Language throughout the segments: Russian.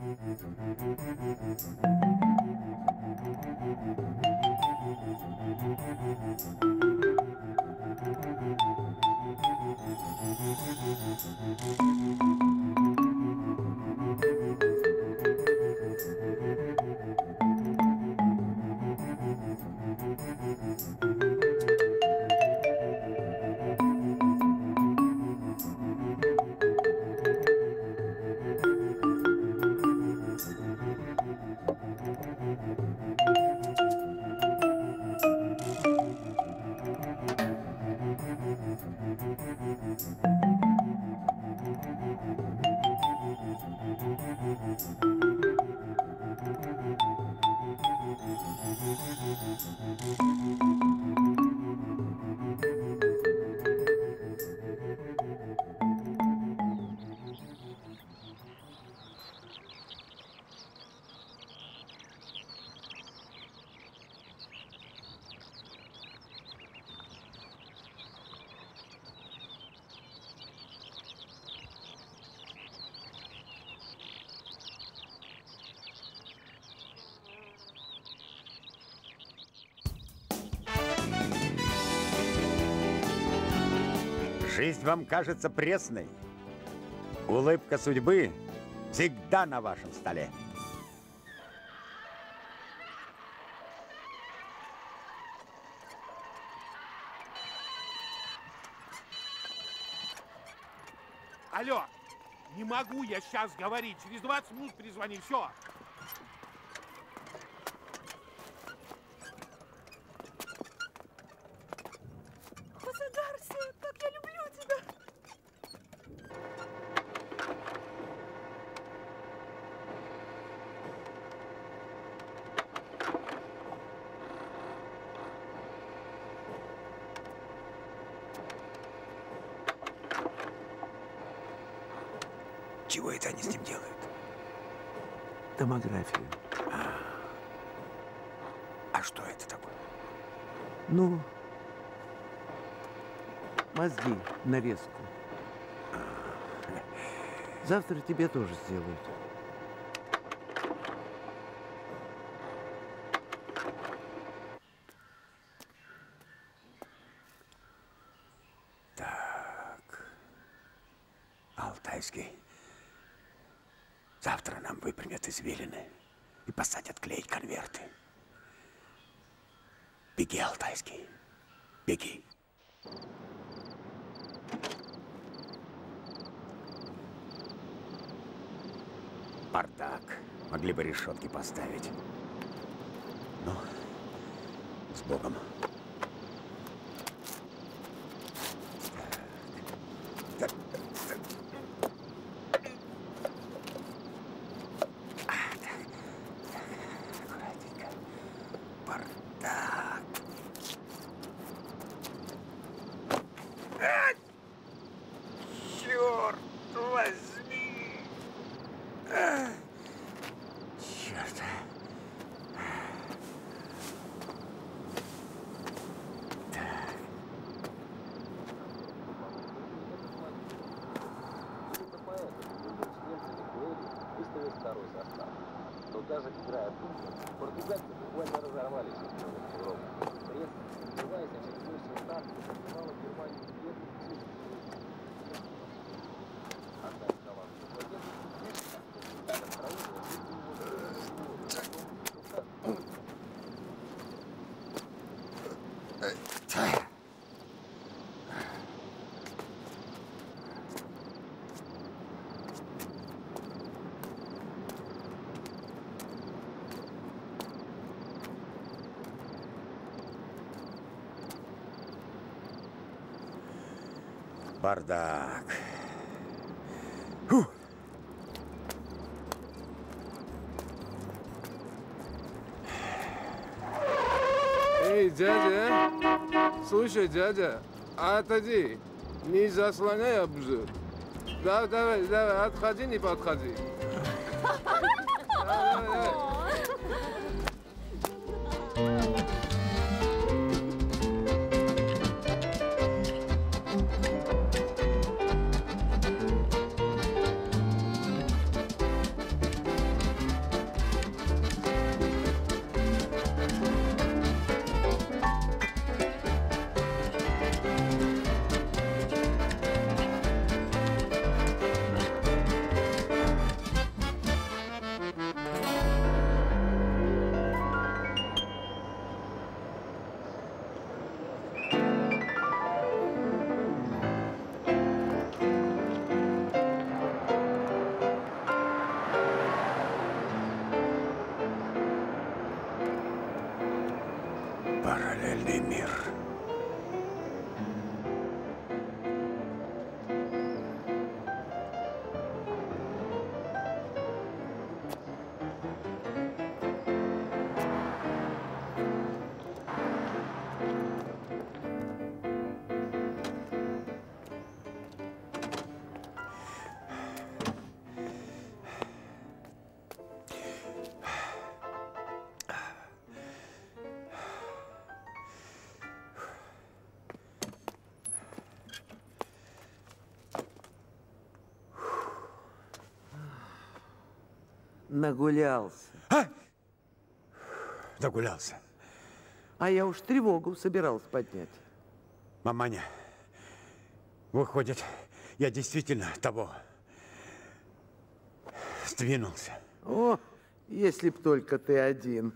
Жизнь вам кажется пресной. Улыбка судьбы всегда на вашем столе. Алло, не могу я сейчас говорить. Через 20 минут перезвони, все. Чего это они с ним делают? Томографию. А что это такое? Ну, мозги, нарезку. Завтра тебе тоже сделают. Так. Алтайский. Завтра нам выпрямят извилины и посадят клеить конверты. Беги, Алтайский, беги. Бардак. Могли бы решетки поставить. Ну, с Богом. Бардак. Фу. Эй, дядя! Слушай, дядя, отойди. Не заслоняй обзор. Давай, отходи, не подходи. Давай. Нагулялся. Загулялся. А я уж тревогу собирался поднять. Маманя, выходит, я действительно того сдвинулся. О, если б только ты один.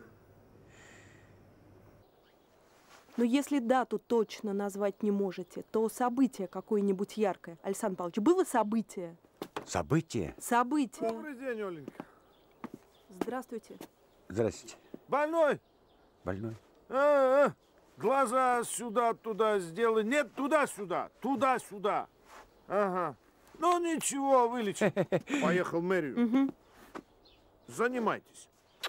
Но если дату точно назвать не можете, то событие какое-нибудь яркое. Александр Павлович, было событие? Событие? Событие. Добрый день, Оленька. Здравствуйте. Здравствуйте. Больной? Больной? Глаза сюда-туда сделай. Нет, туда-сюда. Туда-сюда. Ага. Ну ничего, вылечим. Поехал в мэрию. Занимайтесь.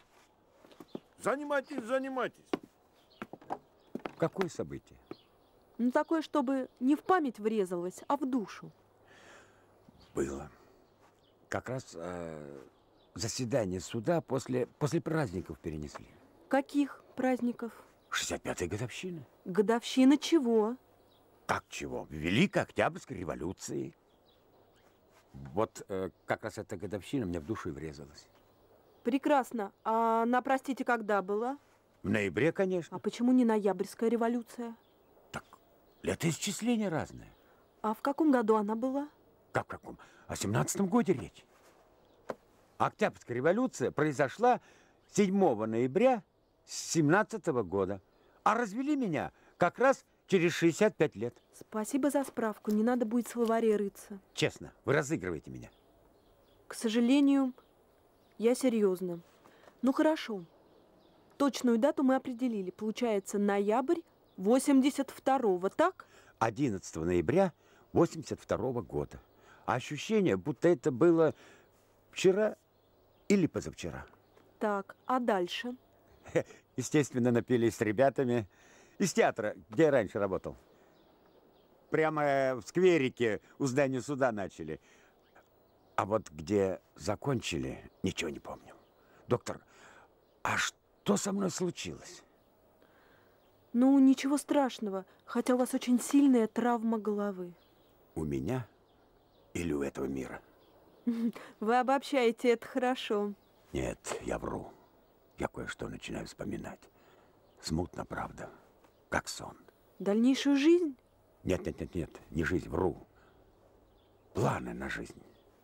Занимайтесь. Какое событие? Ну, такое, чтобы не в память врезалось, а в душу. Было. Как раз заседание суда после праздников перенесли. Каких праздников? 65-я годовщина. Годовщина чего? Как чего? Великой Октябрьской революции. Вот как раз эта годовщина мне в душу и врезалась. Прекрасно. А она, простите, когда была? В ноябре, конечно. А почему не ноябрьская революция? Так, летоисчисление разное. А в каком году она была? Как в каком? О 17-м годе речь. Октябрьская революция произошла 7 ноября 17-го года. А развели меня как раз через 65 лет. Спасибо за справку. Не надо будет в словаре рыться. Честно, вы разыгрываете меня. К сожалению, я серьезно. Ну, хорошо. Точную дату мы определили. Получается, ноябрь 82-го, так? 11 ноября 82-го года. А ощущение, будто это было вчера или позавчера. Так, а дальше? Естественно, напились с ребятами из театра, где я раньше работал. Прямо в скверике у здания суда начали. А вот где закончили, ничего не помню. Доктор, а что со мной случилось? Ну, ничего страшного, хотя у вас очень сильная травма головы. У меня или у этого мира? Вы обобщаете, это хорошо. Нет, я вру. Я кое-что начинаю вспоминать. Смутно, правда, как сон. Дальнейшую жизнь? Нет, не жизнь, вру. Планы на жизнь.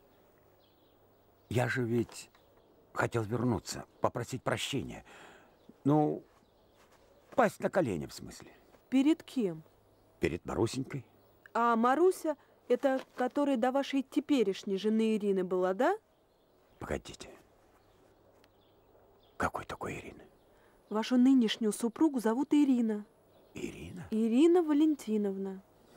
Я же ведь хотел вернуться, попросить прощения. Ну, пасть на колени, в смысле. Перед кем? Перед Марусенькой. А Маруся, это которая до вашей теперешней жены Ирины была, да? Погодите. Какой такой Ирины? Вашу нынешнюю супругу зовут Ирина. Ирина? Ирина Валентиновна.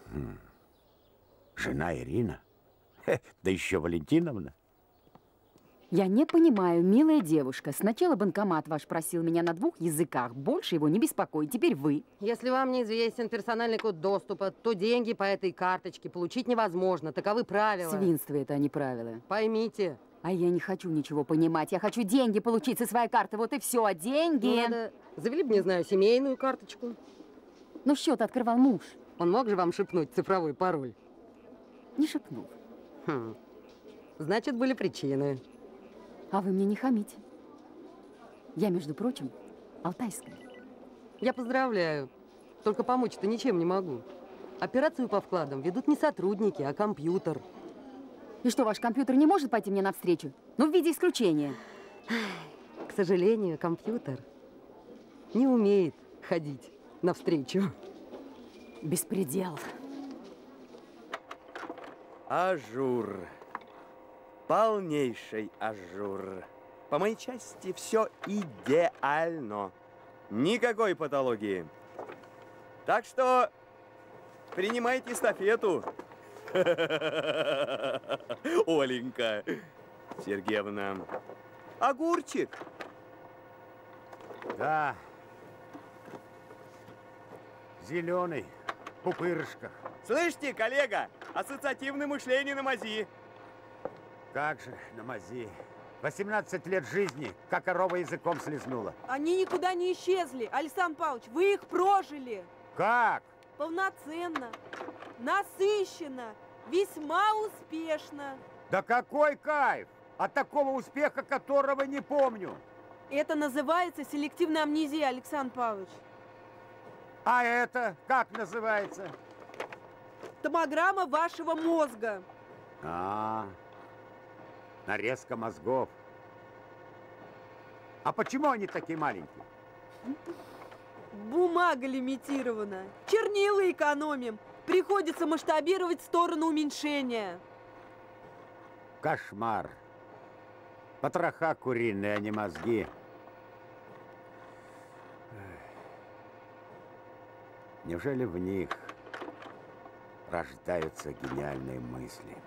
Жена Ирина? Да еще Валентиновна. Я не понимаю, милая девушка. Сначала банкомат ваш просил меня на 2 языках. Больше его не беспокоит. Теперь вы. Если вам неизвестен персональный код доступа, то деньги по этой карточке получить невозможно. Таковы правила. Свинство это, а не правила. Поймите. А я не хочу ничего понимать. Я хочу деньги получить со своей карты. Вот и все. А деньги... Ну, надо... Завели бы, не знаю, семейную карточку. Ну, счет открывал муж. Он мог же вам шепнуть цифровой пароль? Не шепнул. Значит, были причины. А вы мне не хамите. Я, между прочим, алтайская. Я поздравляю. Только помочь-то ничем не могу. Операцию по вкладам ведут не сотрудники, а компьютер. И что, ваш компьютер не может пойти мне навстречу? Ну, в виде исключения. К сожалению, компьютер не умеет ходить навстречу. Беспредел. Ажур. Полнейший ажур. По моей части все идеально. Никакой патологии. Так что принимайте эстафету. Оленька Сергеевна. Огурчик. Да. Зеленый, в пупырышках. Слышите, коллега? Ассоциативное мышление на мази. Как же на мази. 18 лет жизни, как корова языком слезнула. Они никуда не исчезли. Александр Павлович, вы их прожили. Как? Полноценно, насыщенно, весьма успешно. Да какой кайф! от такого успеха, которого не помню. Это называется селективная амнезия, Александр Павлович. А это как называется? Томограмма вашего мозга. Нарезка мозгов. А почему они такие маленькие? Бумага лимитирована. Чернила экономим. Приходится масштабировать в сторону уменьшения. Кошмар. Потроха куриные, а не мозги. Неужели в них рождаются гениальные мысли?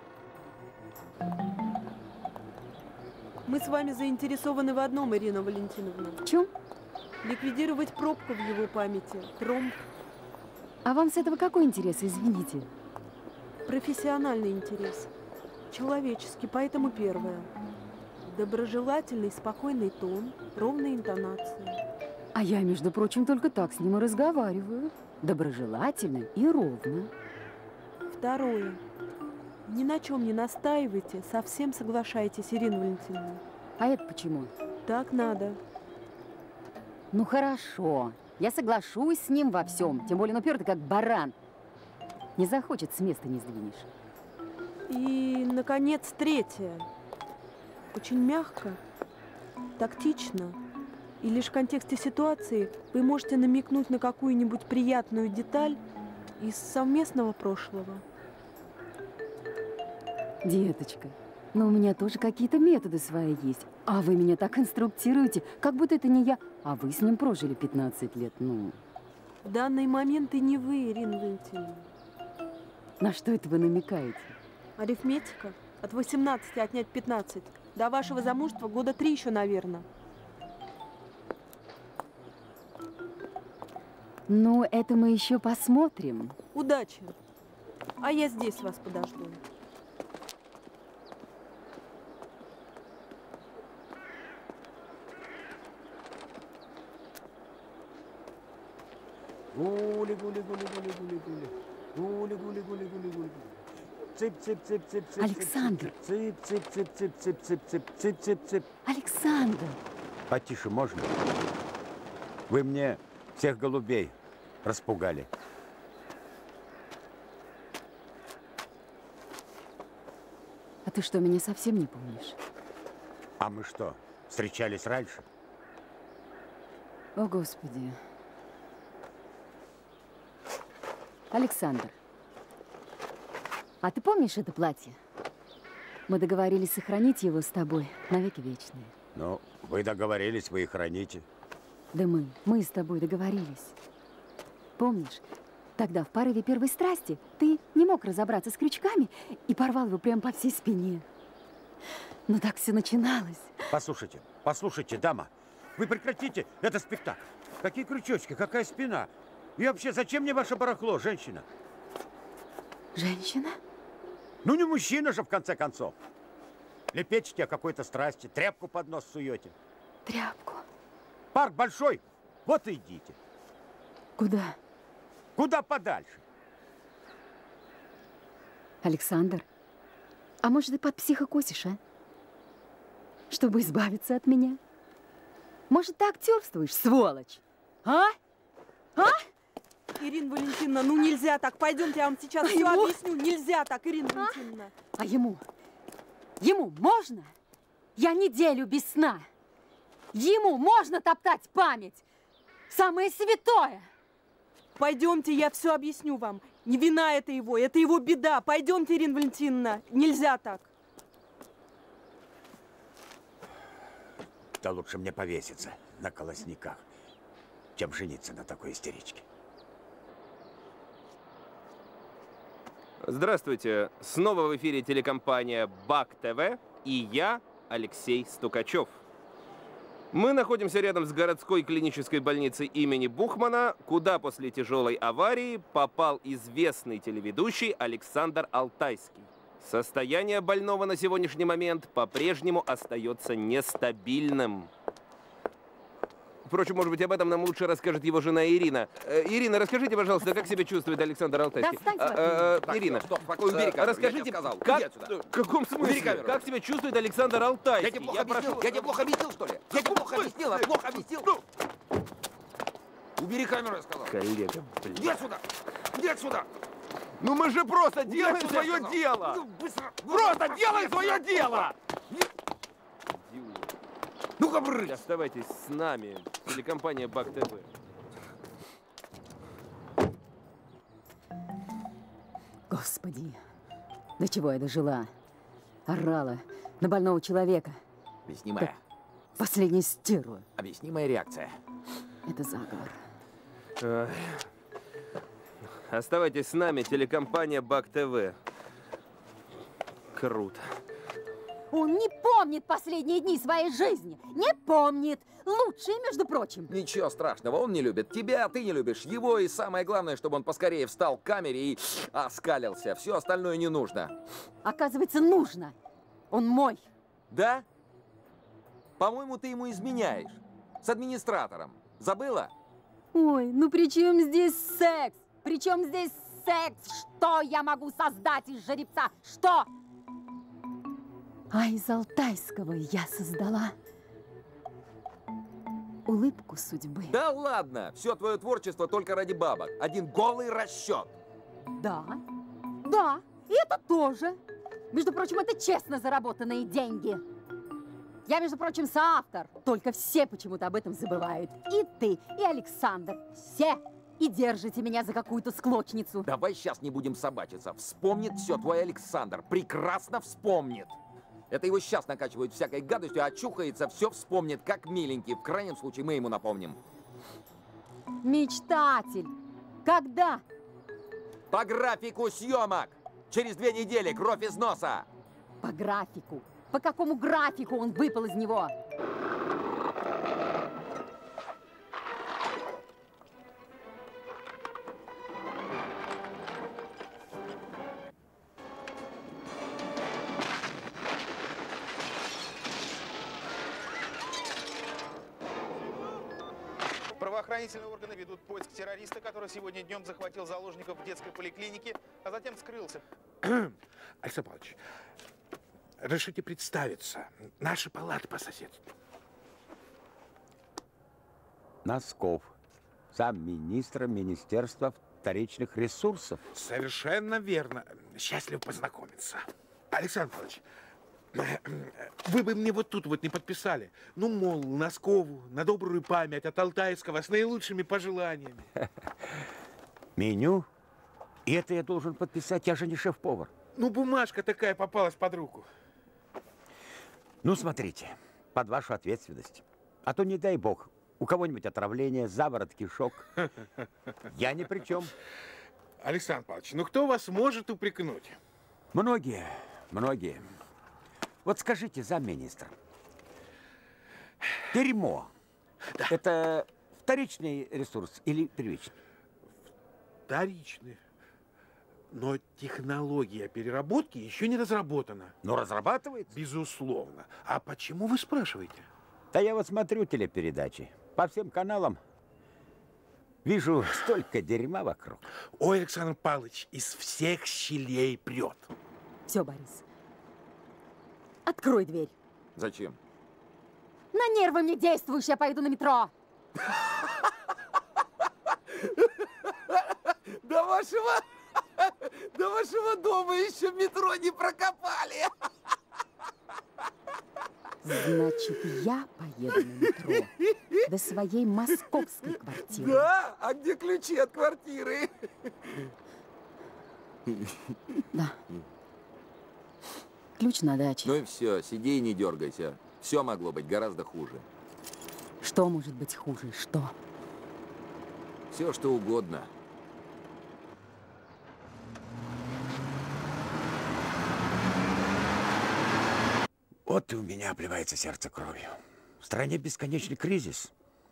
Мы с вами заинтересованы в одном, Ирина Валентиновна. В чем? Ликвидировать пробку в его памяти. Тромб. А вам с этого какой интерес, извините? Профессиональный интерес. Человеческий, поэтому первое. Доброжелательный, спокойный тон, ровная интонация. А я, между прочим, только так с ним и разговариваю. Доброжелательно и ровно. Второе. Ни на чем не настаивайте, совсем соглашайтесь, Ирина Валентиновна. А это почему? Так надо. Ну хорошо, я соглашусь с ним во всем. Тем более, он упертый как баран. Не захочет, с места не сдвинешь. И, наконец, третье. Очень мягко, тактично. И лишь в контексте ситуации вы можете намекнуть на какую-нибудь приятную деталь из совместного прошлого. Деточка, но у меня тоже какие-то методы свои есть. А вы меня так инструктируете, как будто это не я, а вы с ним прожили 15 лет. Ну, В данный момент и не вы, Ирина Валентиновна. на что это вы намекаете? Арифметика. От 18 отнять 15. До вашего замужества года 3 еще, наверное. Ну, это мы еще посмотрим. Удачи. А я здесь вас подожду. Гули-гули-гули-гули-гули-гули. Гули-гули-гули-гули-гули. Цып-цып-цып-цып-цып. Александр! Цып-цып-цып-цып-цып-цып-цып-цып-цып. Александр! Потише можно? Вы мне всех голубей распугали. А ты что, меня совсем не помнишь? А мы что, встречались раньше? О, Господи. Александр, а ты помнишь это платье? Мы договорились сохранить его с тобой навеки вечные. Ну, вы договорились, вы и храните. Да мы с тобой договорились. Помнишь, тогда в порыве первой страсти ты не мог разобраться с крючками и порвал его прямо по всей спине. Но так все начиналось. Послушайте, послушайте, дама, вы прекратите, это спектакль. Какие крючочки, какая спина? И вообще, зачем мне ваше барахло, женщина? Женщина? Ну, не мужчина же, в конце концов. Лепечете о какой-то страсти, тряпку под нос суете. Тряпку. Парк большой, вот и идите. Куда? Куда подальше? Александр, а может, ты под психокосишь, а? Чтобы избавиться от меня? Может, ты актерствуешь, сволочь? А? А? Ирина Валентиновна, ну нельзя так. Пойдемте, я вам сейчас все объясню. Нельзя так, Ирина Валентиновна. А ему? Ему можно? Я неделю без сна. Ему можно топтать память. Самое святое. Пойдемте, я все объясню вам. Не вина это его беда. Пойдемте, Ирина Валентиновна. Нельзя так. Да лучше мне повеситься на колосниках, чем жениться на такой истеричке. Здравствуйте. Снова в эфире телекомпания БАК ТВ и я, Алексей Стукачев. Мы находимся рядом с городской клинической больницей имени Бухмана, куда после тяжелой аварии попал известный телеведущий Александр Алтайский. Состояние больного на сегодняшний момент по-прежнему остается нестабильным. Впрочем, может быть, об этом нам лучше расскажет его жена Ирина. Ирина, расскажите, пожалуйста, как себя чувствует Александр Алтайский? Ирина, расскажите, как... В каком смысле? Как себя чувствует Александр Алтайский? Я тебе плохо объяснил, что ли? Я тебе плохо объяснил, а плохо объяснил? Убери камеру, я сказал. Коллега, блин. Иди отсюда! Иди отсюда! Ну мы же просто делаем свое дело! Ну, быстро! Просто делай свое дело! Ну-ка, брысь! Оставайтесь с нами. Телекомпания БАК ТВ. Господи, до чего я дожила? Орала на больного человека. Объяснимая. Последняя стерва. Объяснимая реакция. Это заговор. Ай. Оставайтесь с нами. Телекомпания БАК ТВ. Круто. Он не помнит последние дни своей жизни. Не помнит. Лучшие, между прочим. Ничего страшного, он не любит тебя, а ты не любишь его. И самое главное, чтобы он поскорее встал к камере и оскалился. Все остальное не нужно. Оказывается, нужно. Он мой. Да? По-моему, ты ему изменяешь. С администратором. Забыла? Ой, ну при чем здесь секс? При чем здесь секс? Что я могу создать из жеребца? Что? А из Алтайского я создала улыбку судьбы. Да ладно! Все твое творчество только ради бабок. Один голый расчет. Да, да, и это тоже. Между прочим, это честно заработанные деньги. Я, между прочим, соавтор. Только все почему-то об этом забывают. И ты, и Александр. Все. И держите меня за какую-то склочницу. Давай сейчас не будем собачиться. Вспомнит все твой Александр. Прекрасно вспомнит. Это его сейчас накачивают всякой гадостью, а очухается, все вспомнит, как миленький. В крайнем случае мы ему напомним. Мечтатель. Когда? По графику съемок. Через 2 недели. Кровь из носа. По графику. По какому графику он выпал из него? Правоохранительные органы ведут поиск террориста, который сегодня днем захватил заложников в детской поликлинике, а затем скрылся. Александр Павлович, разрешите представиться. Наши палаты по соседству. Носков, замминистра Министерства вторичных ресурсов. Совершенно верно. Счастлив познакомиться. Александр Павлович, вы бы мне вот тут вот не подписали. Ну, мол, Носкову, на добрую память от Алтайского, с наилучшими пожеланиями. Меню? И это я должен подписать, я же не шеф-повар. Ну, бумажка такая попалась под руку. Ну, смотрите, под вашу ответственность. А то, не дай бог, у кого-нибудь отравление, заворот, кишок. Я ни при чем. Александр Павлович, ну кто вас может упрекнуть? Многие, многие. Вот скажите, замминистра, дерьмо, да, это вторичный ресурс или первичный? Вторичный. Но технология переработки еще не разработана. Но разрабатывается? Безусловно. А почему вы спрашиваете? Да я вот смотрю телепередачи по всем каналам. Вижу столько дерьма вокруг. Ой, Александр Павлович, из всех щелей прет. Все, Борис. Открой дверь. Зачем? На нервы мне действуешь, я пойду на метро. До вашего дома еще метро не прокопали. Значит, я поеду на метро до своей московской квартиры. Да? А где ключи от квартиры? Да. Ключ на даче. Ну и все, сиди и не дергайся. Все могло быть гораздо хуже. Что может быть хуже? Что? Все, что угодно. Вот и у меня обливается сердце кровью. В стране бесконечный кризис.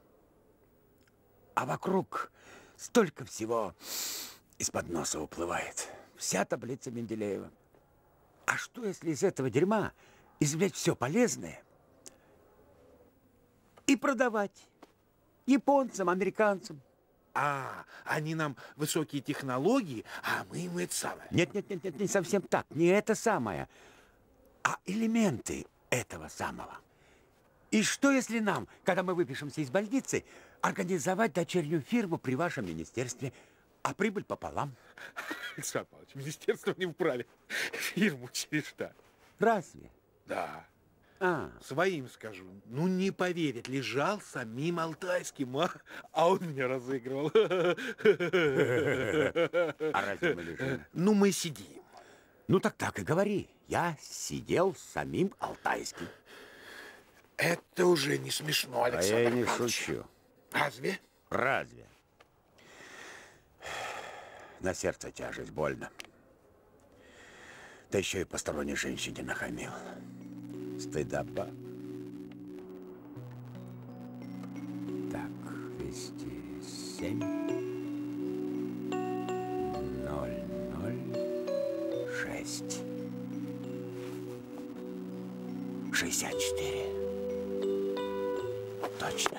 А вокруг столько всего из-под носа уплывает. Вся таблица Менделеева. А что, если из этого дерьма извлечь все полезное и продавать? Японцам, американцам. А, они нам высокие технологии, а мы им это самое. Нет, не совсем так. Не это самое, а элементы этого самого. И что, если нам, когда мы выпишемся из больницы, организовать дочернюю фирму при вашем министерстве, а прибыль пополам? Александр Павлович, министерство не вправе фирму через штат. Разве? Да. Своим скажу. Ну, не поверят, лежал самим Алтайским, а он меня разыгрывал. А разве мы лежим? Ну, мы сидим. Ну, так и говори. Я сидел с самим Алтайским. Это уже не смешно, Александр А я и не Павлович. шучу. Разве? Разве? На сердце тяжесть, больно. Да еще и посторонней женщине нахамил. Стыдоба. Так, вести 7 006 64. Точно.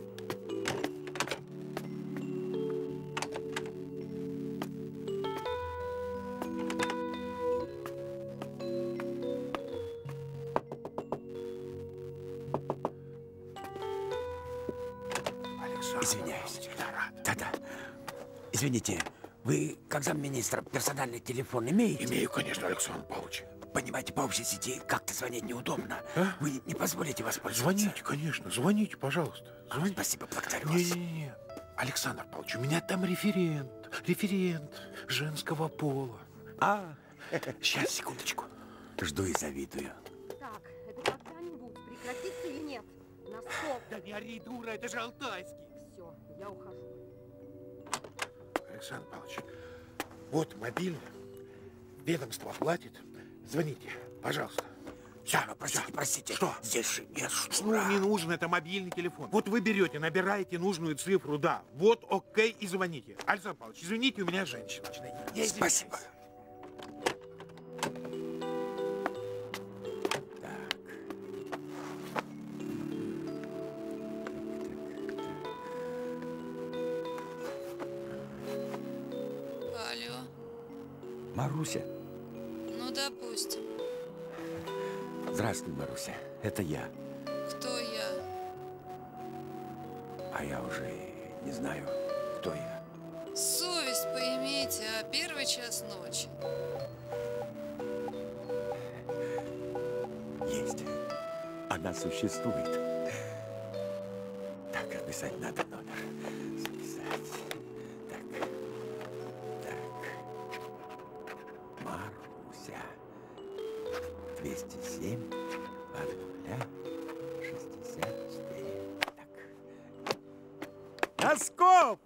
Извиняюсь. Да. Извините, вы, как замминистра, персональный телефон имеете? Имею, конечно, Александр Павлович. Понимаете, по общей сети как-то звонить неудобно. Вы не позволите воспользоваться? Звоните, конечно, звоните, пожалуйста. Звоните. Спасибо, благодарю вас. Не. Александр Павлович, у меня там референт женского пола. Сейчас, секундочку. Жду и завидую. Так, это когда-нибудь прекратится или нет? На стоп. Да не ори, дура, это же Алтайский. Все, я ухожу. Александр Павлович, вот мобильный, ведомство платит. Звоните, пожалуйста. Все, простите. Что? Здесь же нет Ну, не нужен, это мобильный телефон. Вот вы берете, набираете нужную цифру, да. Вот, окей, и звоните. Александр Павлович, извините, у меня женщина. Спасибо. Алло. Маруся. Ну, допустим. Здравствуй, Маруся. Это я. Кто я? А я уже не знаю, кто я. Совесть поимейте, а первый час ночи. Есть. Она существует. Так, записать надо номер. Записать. Так. Маруся. 207 от 064. Так. Носков!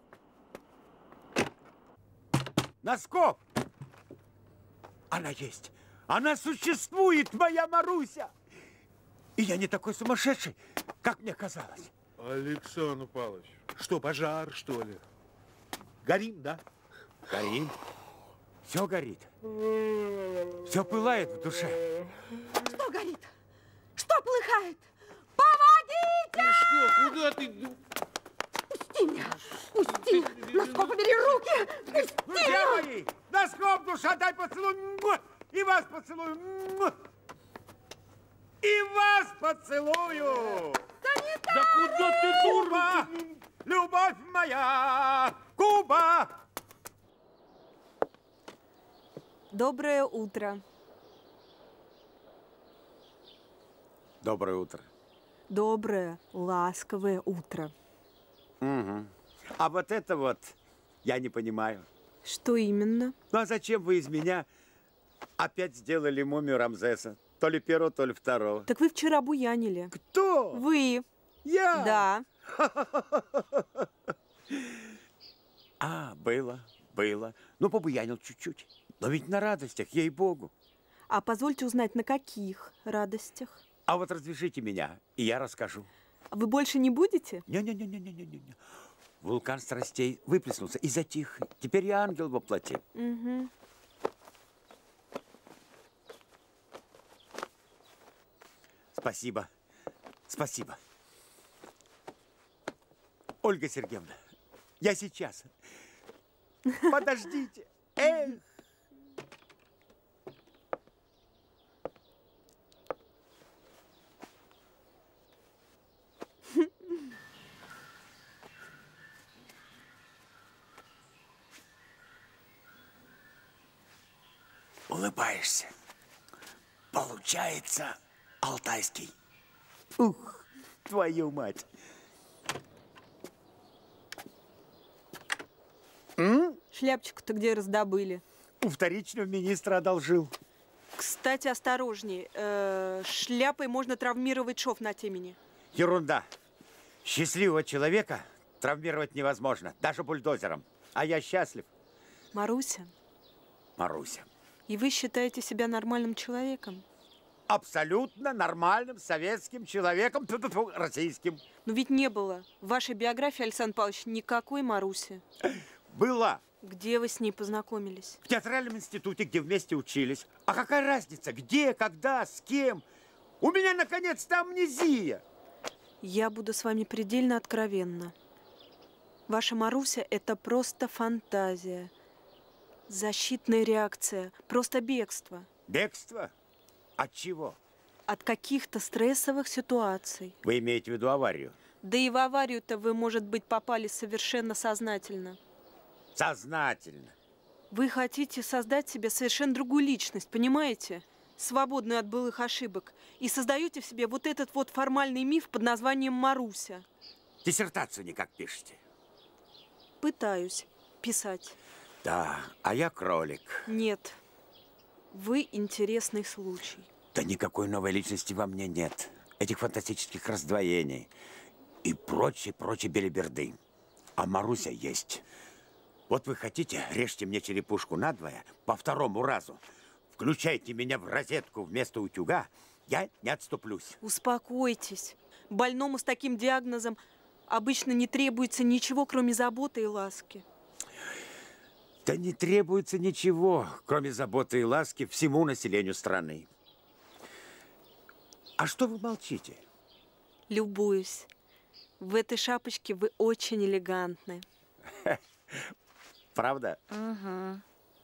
Носков! Она есть. Она существует, моя Маруся. И я не такой сумасшедший, как мне казалось. Александр Павлович, что, пожар, что ли? Горим, да? Горим. Все горит. Все пылает в душе. Что горит? Что полыхает? Помогите! Что, куда ты? Пусти меня! Пусти! Носков, убери руки! Пусти Друзья мои! Носков, душа, дай поцелуй! И вас поцелую! И вас поцелую! Да куда ты, Куба! Любовь моя! Куба! Доброе утро. Доброе утро. Доброе, ласковое утро. Угу. А вот это вот я не понимаю. Что именно? Ну а зачем вы из меня опять сделали мумию Рамзеса? То ли первого, то ли второго. Так вы вчера буянили. Кто? Вы. Я? Да. Было. Ну, побуянил чуть-чуть. Но ведь на радостях, ей-богу. А позвольте узнать, на каких радостях? А вот разрешите меня, и я расскажу. Вы больше не будете? Не-не-не. Вулкан страстей выплеснулся и затих. Теперь я ангел во плоти. Угу. Спасибо. Ольга Сергеевна, я сейчас. Подождите. Эх. Улыбаешься. Получается алтайский. Ух, твою мать. Шляпочку-то где раздобыли? У вторичного министра одолжил. Кстати, осторожней. Шляпой можно травмировать шов на темени. Ерунда. Счастливого человека травмировать невозможно, даже бульдозером. А я счастлив. Маруся. Маруся. И вы считаете себя нормальным человеком? Абсолютно нормальным советским человеком, российским. Но ведь не было в вашей биографии, Александр Павлович, никакой Маруси. Была. Где вы с ней познакомились? В театральном институте, где вместе учились. А какая разница, где, когда, с кем? У меня, наконец-то, амнезия. Я буду с вами предельно откровенна. Ваша Маруся – это просто фантазия. Защитная реакция, просто бегство. Бегство? От чего? От каких-то стрессовых ситуаций. Вы имеете в виду аварию? Да и в аварию-то вы, может быть, попали совершенно сознательно. Сознательно. Вы хотите создать себе совершенно другую личность, понимаете? Свободную от былых ошибок. И создаете в себе вот этот вот формальный миф под названием Маруся. Диссертацию никак пишете? Пытаюсь писать. Да, а я кролик. Нет. Вы интересный случай. Да никакой новой личности во мне нет. Этих фантастических раздвоений и прочей белиберды. А Маруся есть. Вот вы хотите, режьте мне черепушку надвое по второму разу. Включайте меня в розетку вместо утюга, я не отступлюсь. Успокойтесь. Больному с таким диагнозом обычно не требуется ничего, кроме заботы и ласки. Да не требуется ничего, кроме заботы и ласки всему населению страны. А что вы молчите? Любуюсь. В этой шапочке вы очень элегантны. Правда? Ага.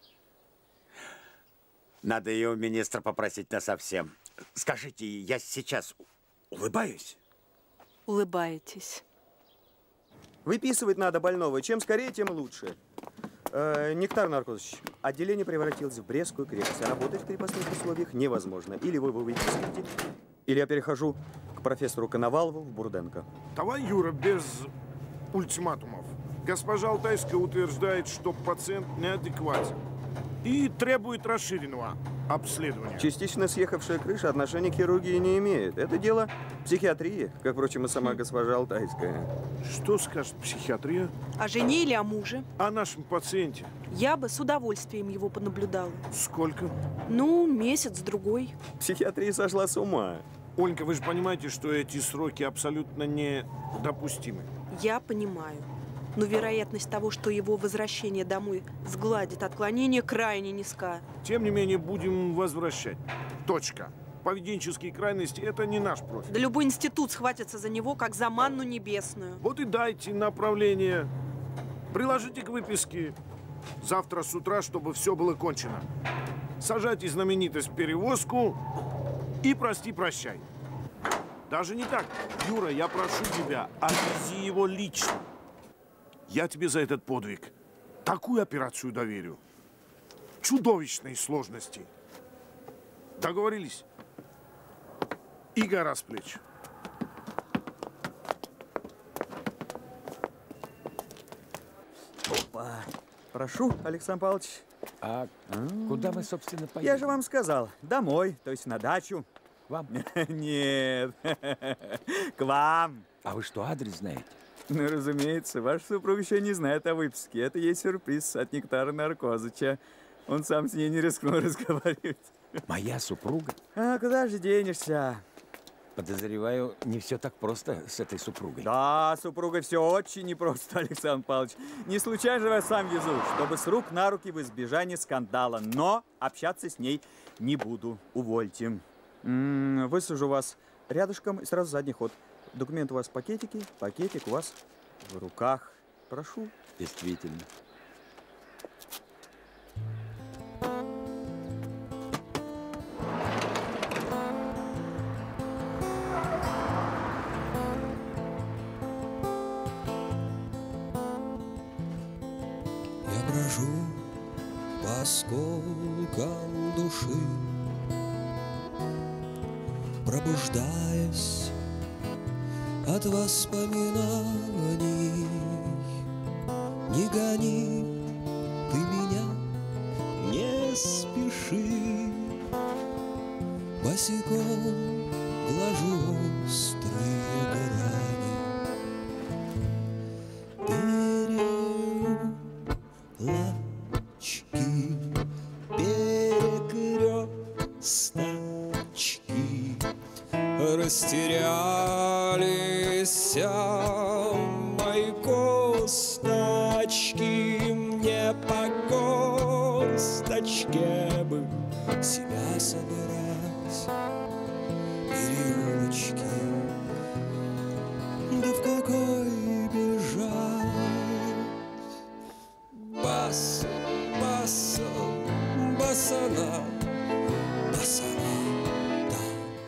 Надо ее у министра попросить насовсем. Скажите, я сейчас улыбаюсь? Улыбаетесь. Выписывать надо больного. Чем скорее, тем лучше. Нектар Наркозович, отделение превратилось в Брестскую крепость. А работать в крепостных условиях невозможно. Или вы выписываете, или я перехожу к профессору Коновалову в Бурденко. Давай, Юра, без ультиматумов. Госпожа Алтайская утверждает, что пациент неадекватен и требует расширенного обследования. Частично съехавшая крыша отношения к хирургии не имеет. Это дело психиатрии, как, впрочем, и сама госпожа Алтайская. Что скажет психиатрия? О жене или о муже? О нашем пациенте. Я бы с удовольствием его понаблюдала. Сколько? Ну, месяц-другой. Психиатрия сошла с ума. Оленька, вы же понимаете, что эти сроки абсолютно недопустимы. Я понимаю. Но вероятность того, что его возвращение домой сгладит отклонение, крайне низка. Тем не менее, будем возвращать. Точка. Поведенческие крайности – это не наш профиль. Да любой институт схватится за него, как за манну небесную. Вот и дайте направление. Приложите к выписке. Завтра с утра, чтобы все было кончено. Сажайте знаменитость в перевозку и прости-прощай. Даже не так. Юра, я прошу тебя, отвези его лично. Я тебе за этот подвиг такую операцию доверю. Чудовищной сложности. Договорились? И гора с плеч. Опа. Прошу, Александр Павлович. А куда мы, собственно, поедем? Я же вам сказал. Домой, то есть на дачу. К вам? Нет. К вам. А вы что, адрес знаете? Ну, разумеется, ваш супруг еще не знает о выписке. Это есть сюрприз от Нектара Наркозыча. Он сам с ней не рискнул разговаривать. Моя супруга? А куда же денешься? Подозреваю, не все так просто с этой супругой. Да, супруга все очень непросто, Александр Павлович. Не случайно же я сам везу, чтобы с рук на руки в избежание скандала. Но общаться с ней не буду. Увольте. Высажу вас рядышком и сразу задний ход. Документ у вас в пакетике, пакетик у вас в руках. Прошу. Действительно. Я брожу по осколкам души, пробуждаясь от воспоминаний. Не гони ты меня, не спеши, босиком глажу острые грани. Перелачки, перекресточки растерялись мои косточки. Мне по косточке бы себя собирать. Переулочки, да в какой бежать? Бас, бас, басана, басана, да.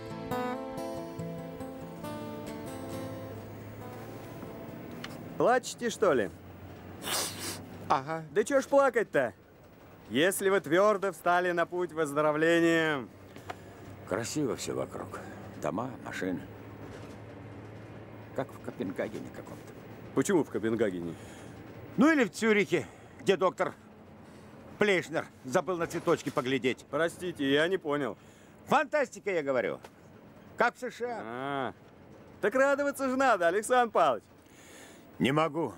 Плачете, что ли? Ага. Да чё ж плакать-то? Если вы твердо встали на путь выздоровления. Красиво все вокруг. Дома, машины. Как в Копенгагене каком-то. Почему в Копенгагене? Ну или в Цюрихе, где доктор Плейшнер забыл на цветочки поглядеть. Простите, я не понял. Фантастика, я говорю. Как в США. Так радоваться же надо, Александр Павлович. Не могу.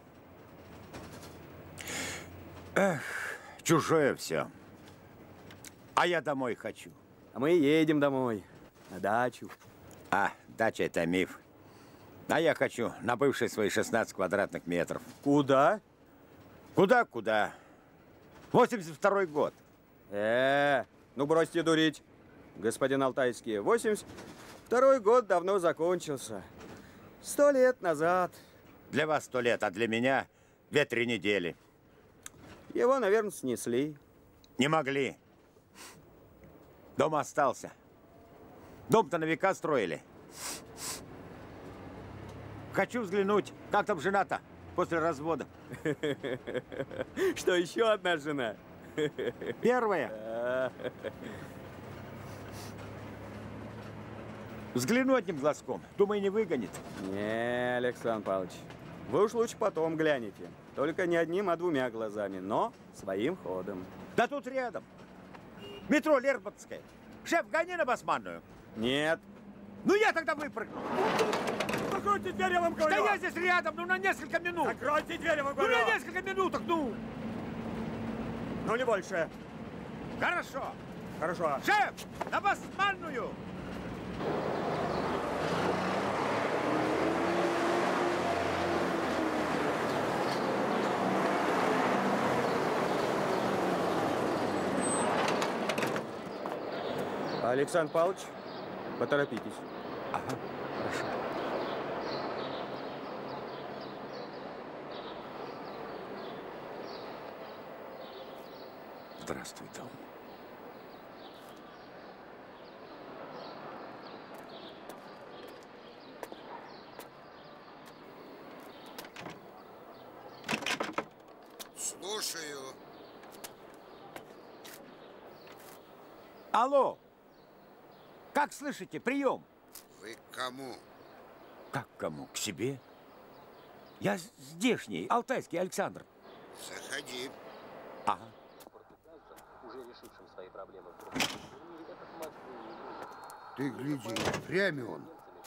Эх, чужое все. А я домой хочу. А мы едем домой. На дачу. А, дача – это миф. А я хочу на бывшие свои 16 квадратных метров. Куда? Куда? 82-й год. Ну бросьте дурить, господин Алтайский. 82-й год давно закончился. 100 лет назад. Для вас 100 лет, а для меня 2-3 недели. Его, наверное, снесли. Не могли. Дом остался. Дом-то на века строили. Хочу взглянуть, как там жена-то после развода. Что, еще одна жена? Первая. Взгляну одним глазком. Думаю, не выгонит. Не, Александр Павлович. Вы уж лучше потом глянете. Только не одним, а 2 глазами, но своим ходом. Да тут рядом. Метро Лермонтовское. Шеф, гони на Басманную. Нет. Ну я тогда выпрыгну. Закройте дверь, я вам говорю. Да я здесь рядом, ну на несколько минут. Закройте дверь, я вам говорю. Ну на несколько минуток, ну. Ну не больше. Хорошо. Хорошо. Шеф, на Басманную. Александр Павлович, поторопитесь. Ага, хорошо. Здравствуй, дом. Слушаю. Алло. Как слышите? Прием. Вы к кому? Как к кому? К себе? Я здешний, алтайский Александр. Заходи. Ага. Уже решившим свои проблемы Ты гляди, прямо он.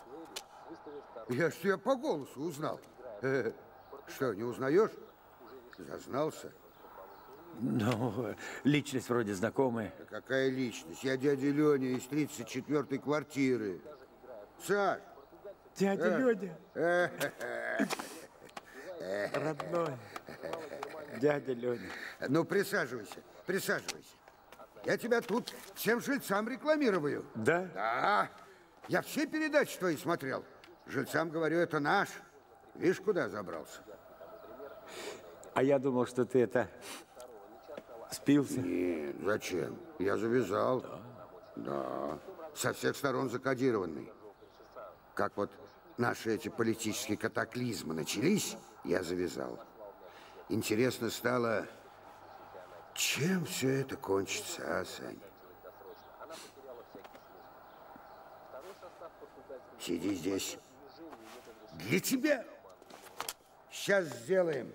Я ж тебя по голосу узнал. Что, не узнаешь? Зазнался? Ну, личность вроде знакомая. Да какая личность? Я дядя Леня из 34-й квартиры. Саш! Дядя Леня. Родной. Дядя Леня. Ну, присаживайся, присаживайся. Я тебя тут всем жильцам рекламирую. Да? Да. Я все передачи твои смотрел. Жильцам говорю, это наш. Видишь, куда забрался? А я думал, что ты это... спился. Нет, зачем? Я завязал. Да. Со всех сторон закодированный. Как вот наши эти политические катаклизмы начались, я завязал. Интересно стало, чем все это кончится, а, Сань? Сиди здесь. Для тебя. Сейчас сделаем.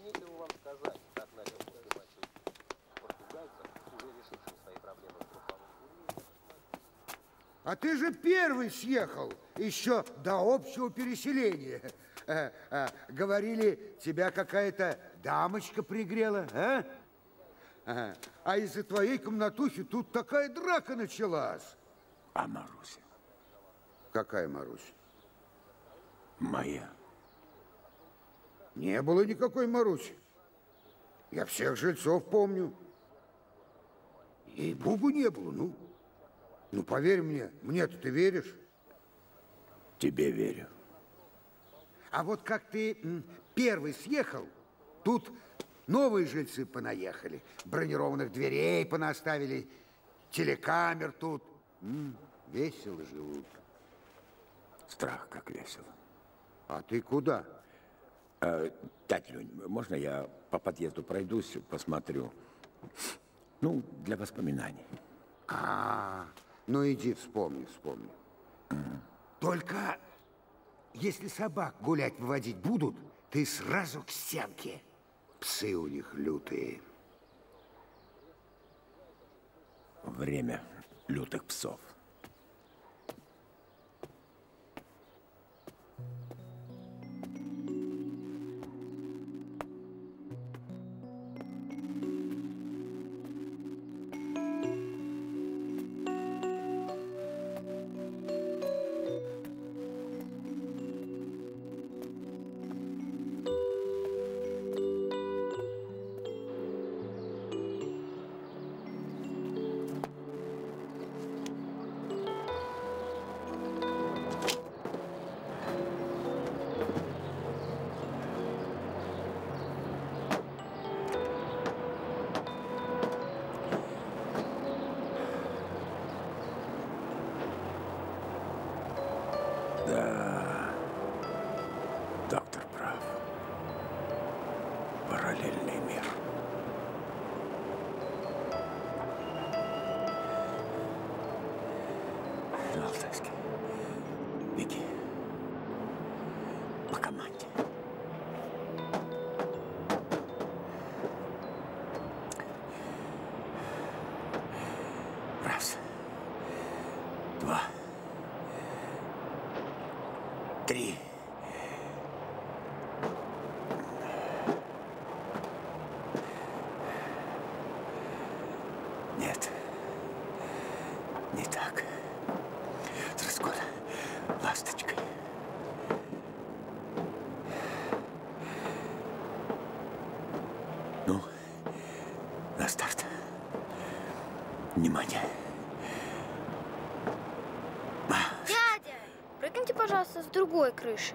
А ты же первый съехал, еще до общего переселения. Говорили, тебя какая-то дамочка пригрела, а? А из-за твоей комнатухи тут такая драка началась. А Маруся? Какая Маруся? Моя. Не было никакой Маруси. Я всех жильцов помню. Ей-богу, не было, ну. Ну, поверь мне, мне-то ты веришь? Тебе верю. А вот как ты первый съехал, тут новые жильцы понаехали. Бронированных дверей понаставили, телекамер тут. Весело живут. Страх, как весело. А ты куда? Тать, Лень, можно я по подъезду пройдусь, посмотрю? Ну, для воспоминаний. Ну иди, вспомни. Только если собак гулять выводить будут, ты сразу к стенке. Псы у них лютые. Время лютых псов. Да, доктор прав. Параллельный мир. Алтайский. Беги. По команде. Раз. Два. Три. Нет. Не так. Дресс-код. Ласточкой. Ну, на старт. Внимание. Дядя, прыгните, пожалуйста, с другой крыши.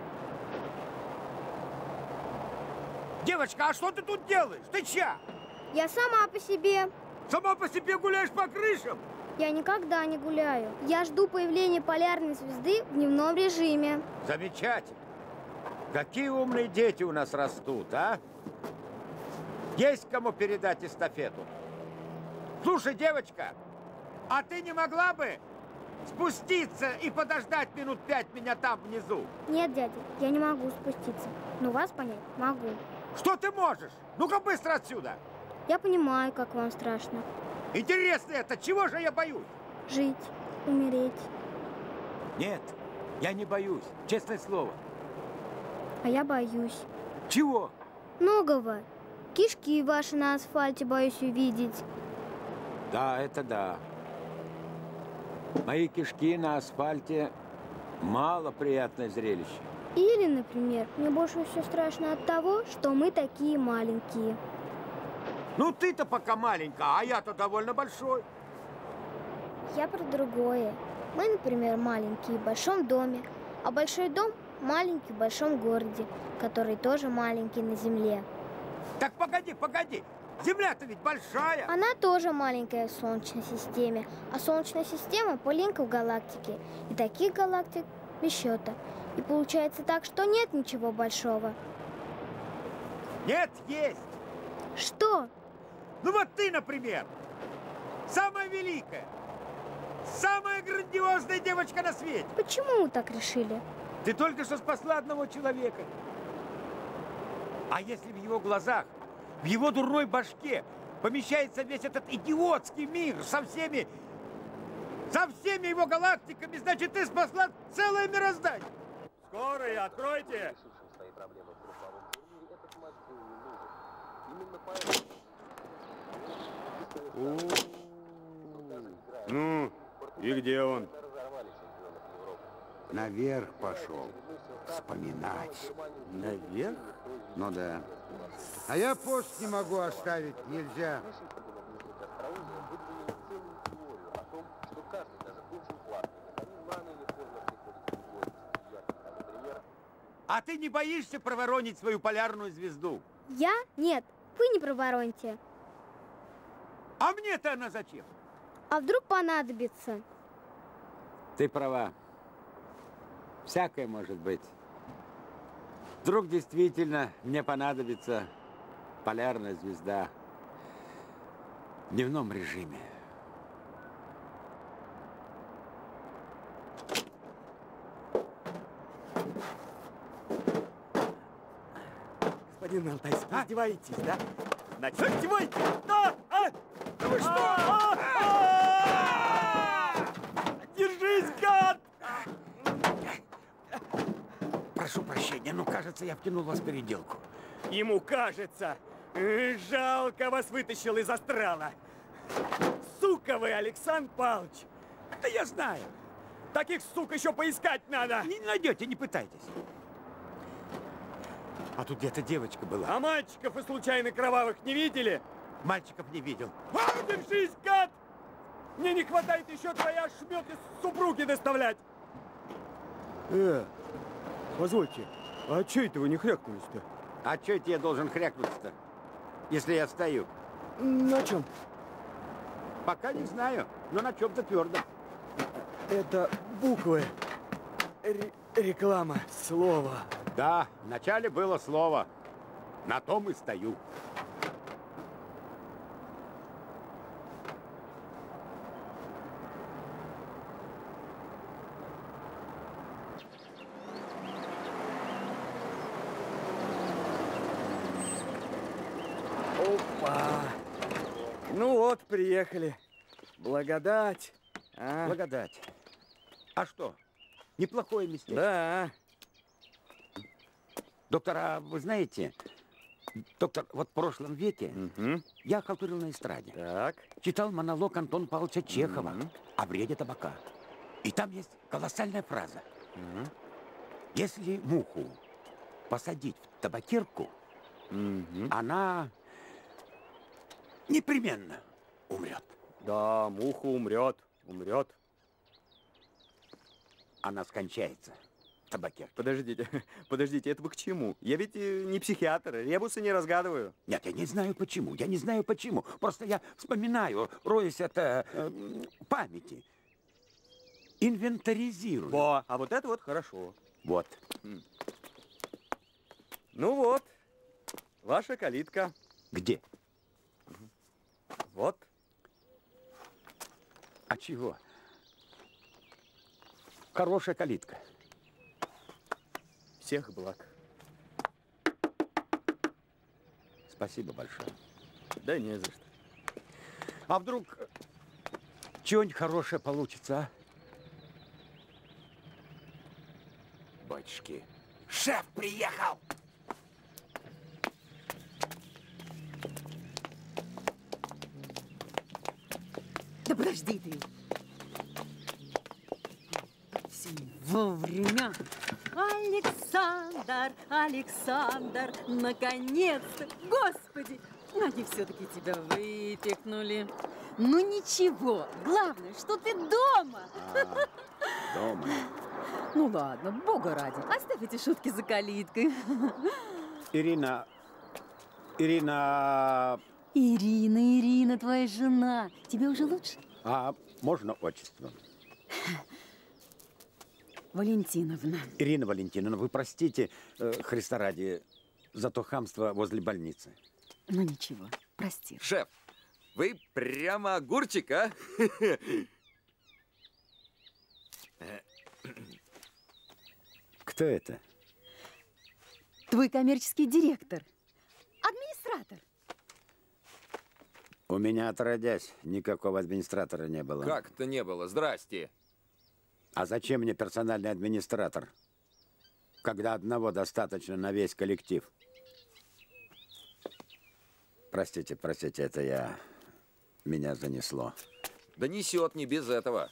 Девочка, а что ты тут делаешь? Ты чья? Я сама по себе. Сама по себе гуляешь по крышам? Я никогда не гуляю. Я жду появления полярной звезды в дневном режиме. Замечательно. Какие умные дети у нас растут, а? Есть кому передать эстафету? Слушай, девочка, а ты не могла бы спуститься и подождать минут 5 меня там внизу? Нет, дядя, я не могу спуститься. Но вас понять могу. Что ты можешь? Ну-ка быстро отсюда! Я понимаю, как вам страшно. Интересно это, чего же я боюсь? Жить, умереть. Нет, я не боюсь, честное слово. А я боюсь. Чего? Многого. Кишки ваши на асфальте боюсь увидеть. Да, это да. Мои кишки на асфальте мало приятное зрелище. Или, например, мне больше всего страшно от того, что мы такие маленькие. Ну ты-то пока маленькая, а я-то довольно большой. Я про другое. Мы, например, маленькие в большом доме, а большой дом маленький в большом городе, который тоже маленький на Земле. Так погоди, погоди. Земля-то ведь большая. Она тоже маленькая в Солнечной системе, а Солнечная система пылинка в галактике. И таких галактик без счета. И получается так, что нет ничего большого. Нет, есть. Что? Ну вот ты, например, самая великая, самая грандиозная девочка на свете. Почему вы так решили? Ты только что спасла одного человека. А если в его глазах, в его дурной башке помещается весь этот идиотский мир со всеми его галактиками, значит, ты спасла целое мироздание. Скорые, откройте! Ну, и где он? Наверх пошел. Вспоминать. Наверх? Ну да. А я пост не могу оставить, нельзя. А ты не боишься проворонить свою полярную звезду? Я? Нет, вы не провороните. А мне-то она зачем? А вдруг понадобится? Ты права. Всякое может быть. Вдруг действительно мне понадобится полярная звезда в дневном режиме. Господин Алтайский, издеваетесь, да? Значит, издеваетесь? Да! Да вы что? Держись, гад! Прошу прощения, но кажется, я втянул вас в переделку. Ему кажется. Жалко вас вытащил из астрала. Сука вы, Александр Павлович. Да я знаю. Таких сук еще поискать надо. Не найдете, не пытайтесь. А тут где-то девочка была. А мальчиков и случайно кровавых не видели? Мальчиков не видел. Держись, гад! Мне не хватает еще твои ошметки супруги доставлять. Позвольте, а че это вы не хрякнулись-то? А че это я должен хрякнуться-то, если я стою? На чем? Пока не знаю, но на чем-то твердо. Это буквы. Реклама. Слово. Да, вначале было слово. На том и стою. Опа! Ну вот, приехали. Благодать. Благодать. А что? Неплохое местечко. Да. Доктор, а вы знаете, доктор, вот в прошлом веке я халтурил на эстраде. Так. Читал монолог Антона Павловича Чехова о вреде табака. И там есть колоссальная фраза. Если муху посадить в табакерку, она непременно умрет. Да, муха умрет. Умрет. Она скончается. Табакерки. Подождите, это вы к чему? Я ведь не психиатр, ребусы не разгадываю. Нет, я не знаю почему, Просто я вспоминаю, роюсь это памяти. Инвентаризирую. Во, а вот это вот хорошо. Вот. Ну вот, ваша калитка. Где? Вот. А чего? Хорошая калитка. Всех благ. Спасибо большое. Да не за что. А вдруг чего-нибудь хорошее получится, а? Батюшки, шеф приехал! Да подожди ты! Все вовремя. Александр, Александр, наконец-то! Господи, они все-таки тебя выпихнули. Ну ничего, главное, что ты дома. Дома. Ну ладно, бога ради, оставь эти шутки за калиткой. Ирина, Ирина, твоя жена. Тебе уже лучше? а можно отчество? Валентиновна. Ирина Валентиновна, вы простите, Христа ради, за то хамство возле больницы. Ну ничего, прости. Шеф, вы прямо огурчик, а? Кто это? Твой коммерческий директор. Администратор. У меня отродясь никакого администратора не было. Как это не было? Здрасте. А зачем мне персональный администратор, когда одного достаточно на весь коллектив? Простите, это меня занесло. Да несет не без этого.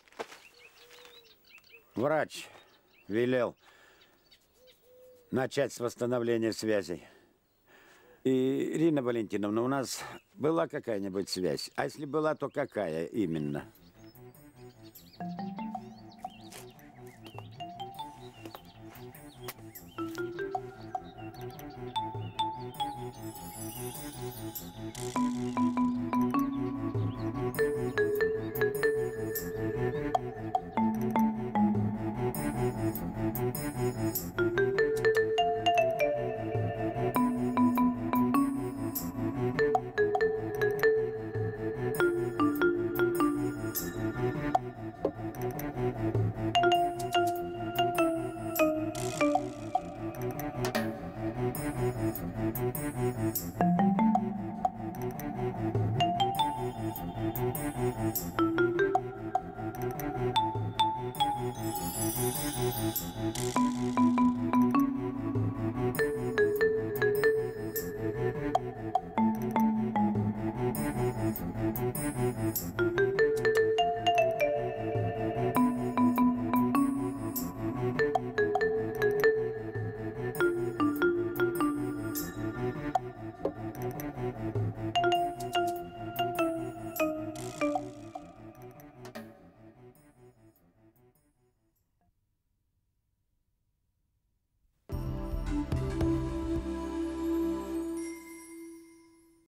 Врач велел начать с восстановления связей. И, Ирина Валентиновна, у нас была какая-нибудь связь? А если была, то какая именно?